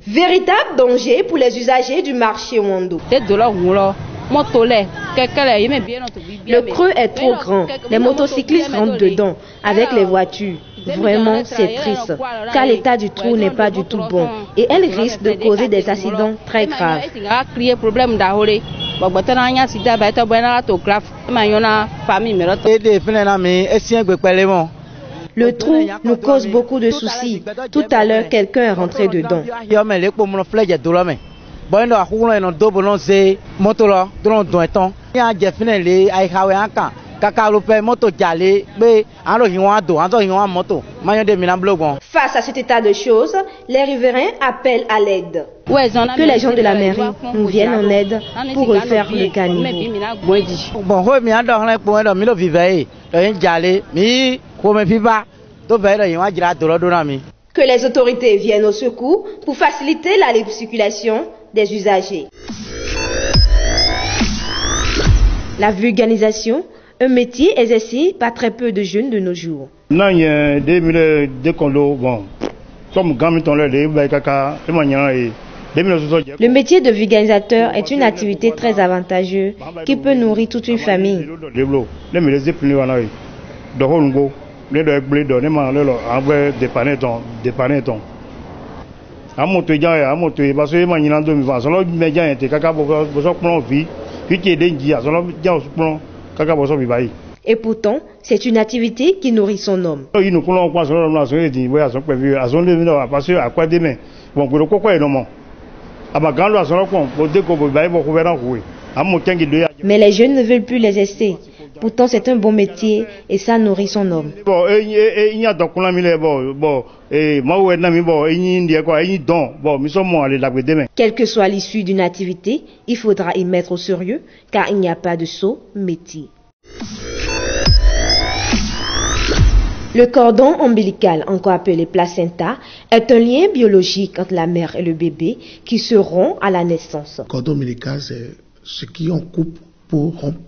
Véritable danger pour les usagers du marché Wando. Le creux est trop grand. Les motocyclistes rentrent dedans avec les voitures. Vraiment, c'est triste, car l'état du trou n'est pas du tout bon et elle risque de causer des accidents très graves. Le trou nous cause beaucoup de soucis. Tout à l'heure, quelqu'un est rentré dedans. Face à cet état de choses, les riverains appellent à l'aide. Que les gens de la mairie nous viennent en aide pour refaire le caniveau. Que les autorités viennent au secours pour faciliter la libre circulation des usagers. La vulgarisation, un métier exercé par très peu de jeunes de nos jours. Le métier de vulgarisateur est une activité très avantageuse qui peut nourrir toute une famille. Et pourtant, c'est une activité qui nourrit son homme. Mais les jeunes ne veulent plus l'exercer. Pourtant, c'est un bon métier et ça nourrit son homme. Quelle que soit l'issue d'une activité, il faudra y mettre au sérieux car il n'y a pas de sot métier. Le cordon ombilical, encore appelé placenta, est un lien biologique entre la mère et le bébé qui se rompt à la naissance. Le cordon ombilical, c'est ce qui on coupe pour rompre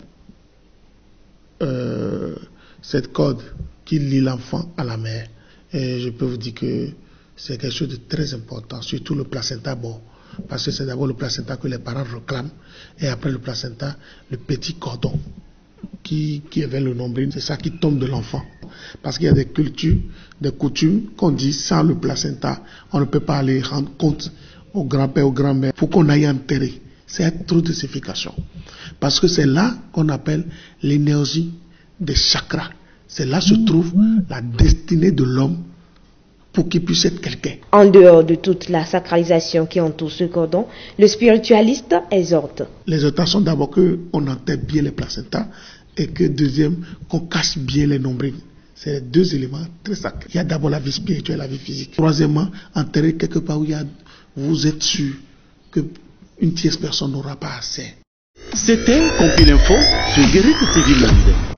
cette corde qui lie l'enfant à la mère. Et je peux vous dire que c'est quelque chose de très important, surtout le placenta, parce que c'est d'abord le placenta que les parents réclament, et après le placenta, le petit cordon qui est vers le nombril, c'est ça qui tombe de l'enfant. Parce qu'il y a des cultures, des coutumes qu'on dit sans le placenta, on ne peut pas aller rendre compte au grand-père, au grand-mère, pour qu'on aille enterrer. C'est trop de signification. Parce que c'est là qu'on appelle l'énergie des chakras. C'est là que se trouve la destinée de l'homme pour qu'il puisse être quelqu'un. En dehors de toute la sacralisation qui entoure ce cordon, le spiritualiste exhorte. L'exhortation d'abord qu'on enterre bien les placentas et que deuxième, qu'on casse bien les nombrils. C'est les deux éléments très sacrés. Il y a d'abord la vie spirituelle et la vie physique. Troisièmement, enterrer quelque part où vous êtes sûr qu'une tierce personne n'aura pas accès. C'était Compil Info sur Guérite TV Monde.